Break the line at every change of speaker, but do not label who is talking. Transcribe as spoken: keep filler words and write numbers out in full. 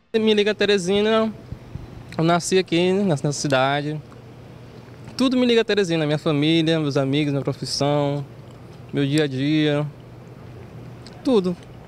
Me liga Teresina, eu nasci aqui nessa cidade. Tudo me liga Teresina, minha família, meus amigos, minha profissão, meu dia a dia, tudo.